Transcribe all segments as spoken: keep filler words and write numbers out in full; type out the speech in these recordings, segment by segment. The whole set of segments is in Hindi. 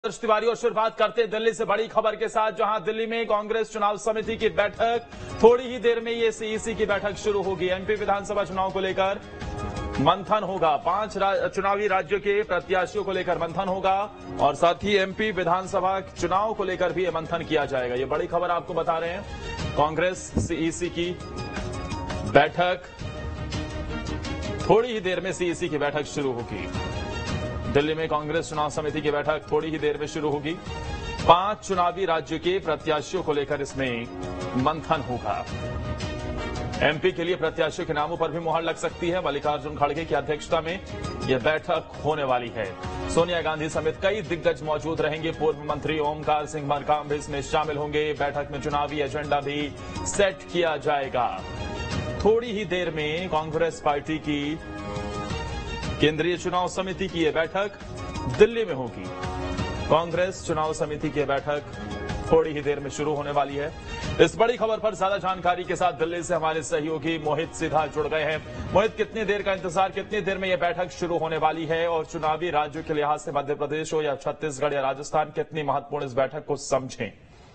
हर्ष तिवारी और शुरुआत करते दिल्ली से बड़ी खबर के साथ, जहां दिल्ली में कांग्रेस चुनाव समिति की बैठक थोड़ी ही देर में ये सीईसी की बैठक शुरू होगी। एमपी विधानसभा चुनाव को लेकर मंथन होगा। पांच रा, चुनावी राज्यों के प्रत्याशियों को लेकर मंथन होगा और साथ ही एमपी विधानसभा चुनाव को लेकर भी ये मंथन किया जाएगा। ये बड़ी खबर आपको बता रहे हैं। कांग्रेस सीईसी की बैठक थोड़ी ही देर में सीईसी की बैठक शुरू होगी। दिल्ली में कांग्रेस चुनाव समिति की बैठक थोड़ी ही देर में शुरू होगी। पांच चुनावी राज्यों के प्रत्याशियों को लेकर इसमें मंथन होगा। एमपी के लिए प्रत्याशियों के नामों पर भी मुहर लग सकती है। मल्लिकार्जुन खड़गे की अध्यक्षता में यह बैठक होने वाली है। सोनिया गांधी समेत कई दिग्गज मौजूद रहेंगे। पूर्व मंत्री ओमकार सिंह मरकाम भी इसमें शामिल होंगे। बैठक में चुनावी एजेंडा भी सेट किया जाएगा। थोड़ी ही देर में कांग्रेस पार्टी की केंद्रीय चुनाव समिति की यह बैठक दिल्ली में होगी। कांग्रेस चुनाव समिति की बैठक थोड़ी ही देर में शुरू होने वाली है। इस बड़ी खबर पर ज्यादा जानकारी के साथ दिल्ली से हमारे सहयोगी मोहित सीधा जुड़ गए हैं। मोहित, कितनी देर का इंतजार, कितनी देर में यह बैठक शुरू होने वाली है और चुनावी राज्यों के लिहाज से मध्य प्रदेश हो या छत्तीसगढ़ या राजस्थान, कितनी महत्वपूर्ण इस बैठक को समझें?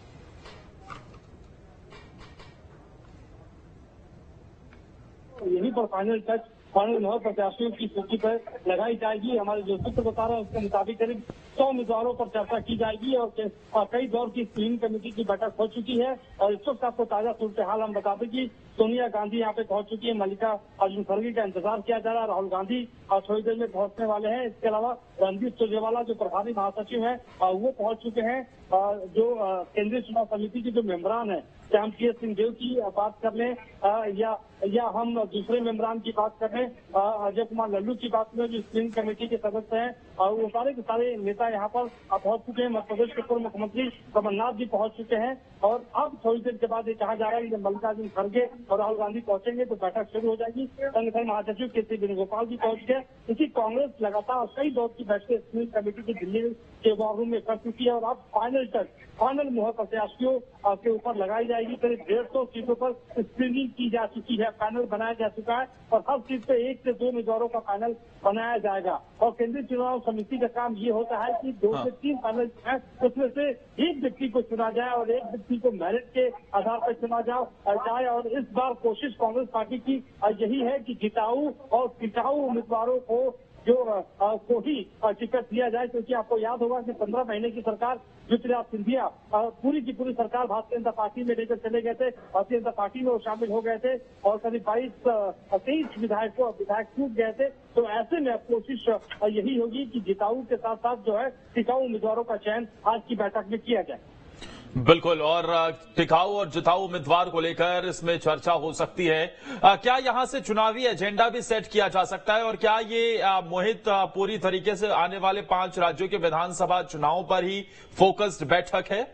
यहीं पर फाइनल टच फाइनल नौ प्रत्याशियों की सूची पर लगाई जाएगी। हमारे जो सूत्र बता रहे हैं उसके मुताबिक करीब सौ उम्मीदवारों पर चर्चा की जाएगी और कई दौर की स्क्रीनिंग कमेटी की बैठक हो चुकी है। और इस वक्त आपको ताजा सूरत हाल हम बता दें कि सोनिया गांधी यहाँ पे पहुंच चुकी है। मल्लिकार्जुन खड़गे का इंतजार किया जा रहा है। राहुल गांधी थोड़ी देर में पहुंचने वाले हैं। इसके अलावा रणदीप सुरजेवाला जो प्रभारी महासचिव हैं वो पहुंच चुके हैं। जो केंद्रीय चुनाव समिति के जो मेंबरान है, चाहे हम टी एस सिंहदेव की बात कर लें या या हम दूसरे मेंबरान की बात कर लें, अजय कुमार लल्लू की बात करें, जो स्क्रीनिंग कमेटी के सदस्य हैं, वो सारे के सारे नेता यहाँ पर पहुंच चुके हैं। मध्य प्रदेश के पूर्व मुख्यमंत्री कमलनाथ जी पहुंच चुके हैं। और अब थोड़ी देर के बाद ये कहा जा रहा है कि जब मल्लिकार्जुन खड़गे और राहुल गांधी पहुंचेंगे तो बैठक शुरू हो जाएगी। संगठन महासचिव के सी वेणुगोपाल जी पहुंच गए। इसी कांग्रेस लगातार कई दौर की बैठकें स्क्रीनिंग कमेटी की दिल्ली के वॉर रूम में कर चुकी है और अब फाइनल टच फाइनल मुहर प्रत्याशियों के ऊपर लगाई जाएगी। करीब डेढ़ सौ सीटों पर स्क्रीनिंग की जा चुकी है, पैनल बनाया जा चुका है और हर सीट पे एक से दो उम्मीदवारों का पैनल बनाया जाएगा। और केंद्रीय चुनाव समिति का काम ये होता है कि दो से तीन पैनल है, उसमें से एक व्यक्ति को चुना जाए और एक व्यक्ति को मेरिट के आधार पर चुना जाए। और इस बार कोशिश कांग्रेस पार्टी की यही है कि जिताऊ और टिकाऊ उम्मीदवारों को जो को ही टिकट दिया जाए, क्योंकि आपको याद होगा कि पंद्रह महीने की सरकार ज्योतिरादित्य सिंधिया पूरी की पूरी सरकार भारतीय जनता पार्टी में लेकर चले गए थे। भारतीय जनता पार्टी में वो शामिल हो गए थे और करीब बाईस तेईस विधायकों विधायक टूट गए थे। तो ऐसे में कोशिश यही होगी कि जिताऊ के साथ साथ जो है टिकाऊ उम्मीदवारों का चयन आज की बैठक में किया जाए। बिल्कुल, और टिकाऊ और जिताऊ उम्मीदवार को लेकर इसमें चर्चा हो सकती है। आ, क्या यहां से चुनावी एजेंडा भी सेट किया जा सकता है और क्या ये आ, मोहित आ, पूरी तरीके से आने वाले पांच राज्यों के विधानसभा चुनाव पर ही फोकस्ड बैठक है?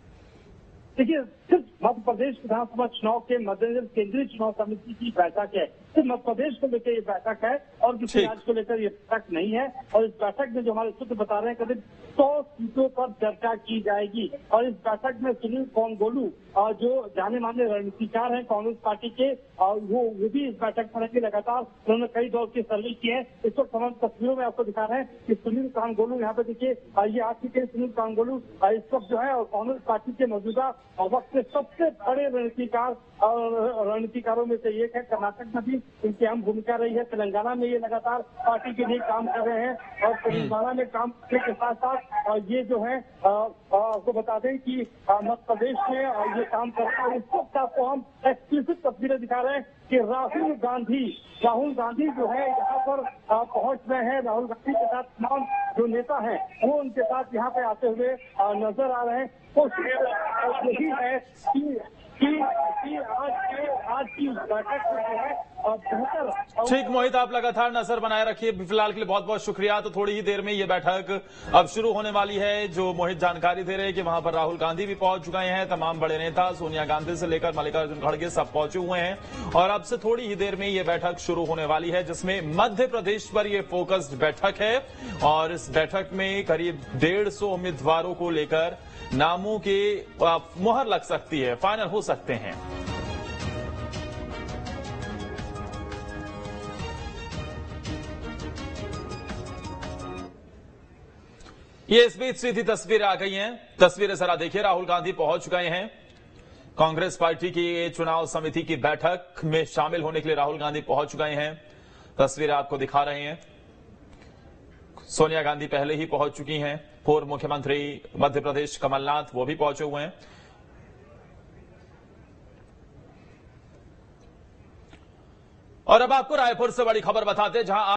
देखिए, सिर्फ मध्य प्रदेश विधानसभा चुनाव के मद्देनजर केंद्रीय चुनाव समिति की बैठक है। सिर्फ मध्य प्रदेश को लेकर ये बैठक है और किसी राज्य को लेकर ये बैठक नहीं है। और इस बैठक में जो हमारे सूत्र बता रहे हैं करीब सौ सीटों पर चर्चा की जाएगी। और इस बैठक में सुनील कोनगोलू जो जाने माने रणनीतिकार हैं कांग्रेस पार्टी के, वो वो भी इस बैठक में रहेंगे। लगातार उन्होंने कई दौर की सर्वे की है। इस वक्त हम तस्वीरों में आपको दिखा रहे हैं कि सुनील कोनगोलू यहाँ पे देखिए, ये आज के सुनील कोनगोलू इस वक्त जो है कांग्रेस पार्टी के मौजूदा वक्त के सबसे बड़े रणनीतिकार और रणनीतिकारों में से एक है। कर्नाटक में भी इनकी अहम भूमिका रही है। तेलंगाना में ये लगातार पार्टी के लिए काम कर रहे हैं और तेलंगाना में काम करने के साथ साथ ये जो है आपको बता दें कि मध्य प्रदेश में ये काम कर रहे हैं। इस वक्त आपको हम एक्सक्लूसिव तस्वीरें दिखा रहे हैं कि राहुल गांधी राहुल गांधी जो है यहाँ पर पहुंच रहे हैं। राहुल गांधी के साथ तमाम जो नेता हैं वो उनके साथ यहाँ पे आते हुए नजर आ रहे हैं। कोशिश यही है कि कि, कि आज के आज की बैठक जो है बेहतर। ठीक मोहित, आप लगातार नजर बनाए रखिए। फिलहाल के लिए बहुत बहुत शुक्रिया। तो थोड़ी ही देर में ये बैठक अब शुरू होने वाली है। जो मोहित जानकारी दे रहे हैं कि वहां पर राहुल गांधी भी पहुंच चुके हैं। तमाम बड़े नेता सोनिया गांधी से लेकर मल्लिकार्जुन खड़गे सब पहुंचे हुए हैं और अब से थोड़ी ही देर में ये बैठक शुरू होने वाली है, जिसमें मध्य प्रदेश पर यह फोकस्ड बैठक है। और इस बैठक में करीब डेढ़ सौ उम्मीदवारों को लेकर नामों के मुहर लग सकती है, फाइनल हो सकते हैं। ये इस बीच सीधी तस्वीरें आ गई हैं। तस्वीरें जरा देखिए, राहुल गांधी पहुंच गए हैं। कांग्रेस पार्टी की चुनाव समिति की बैठक में शामिल होने के लिए राहुल गांधी पहुंच गए हैं। तस्वीरें आपको दिखा रहे हैं। सोनिया गांधी पहले ही पहुंच चुकी हैं। पूर्व मुख्यमंत्री मध्य प्रदेश कमलनाथ वो भी पहुंचे हुए हैं। और अब आपको रायपुर से बड़ी खबर बताते हैं, जहां